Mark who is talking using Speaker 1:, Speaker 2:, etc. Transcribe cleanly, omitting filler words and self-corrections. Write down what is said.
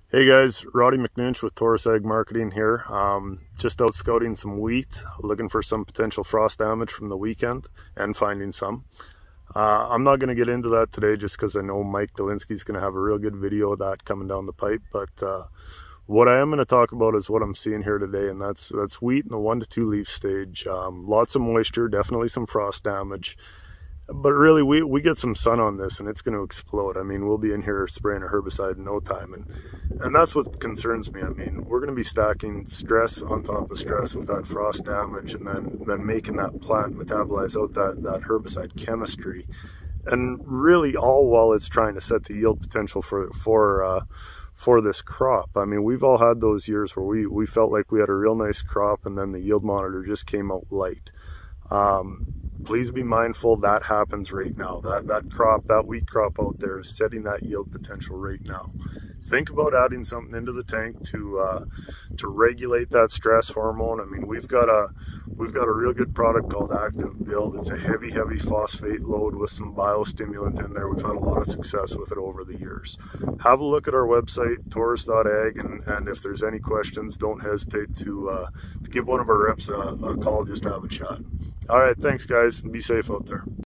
Speaker 1: Hey guys, Roddy McNinch with Taurus Ag Marketing here. Just out scouting some wheat, looking for some potential frost damage from the weekend and finding some. I'm not going to get into that today just because I know Mike Dolinsky's going to have a real good video of that coming down the pipe. But what I am going to talk about is what I'm seeing here today, and that's wheat in the 1 to 2 leaf stage. Lots of moisture, definitely some frost damage. But really, we get some sun on this and it's going to explode. I mean, we'll be in here spraying a herbicide in no time. And that's what concerns me. I mean, we're going to be stacking stress on top of stress with that frost damage and then making that plant metabolize out that herbicide chemistry. And really all while it's trying to set the yield potential for this crop. I mean, we've all had those years where we felt like we had a real nice crop and then the yield monitor just came out light. Please be mindful that happens right now. That wheat crop out there is setting that yield potential right now. Think about adding something into the tank to regulate that stress hormone. I mean, we've got a real good product called Active Build. It's a heavy phosphate load with some biostimulant in there. We've had a lot of success with it over the years. Have a look at our website, taurus.ag, and if there's any questions, don't hesitate to give one of our reps a call just to have a chat. All right, thanks guys, and be safe out there.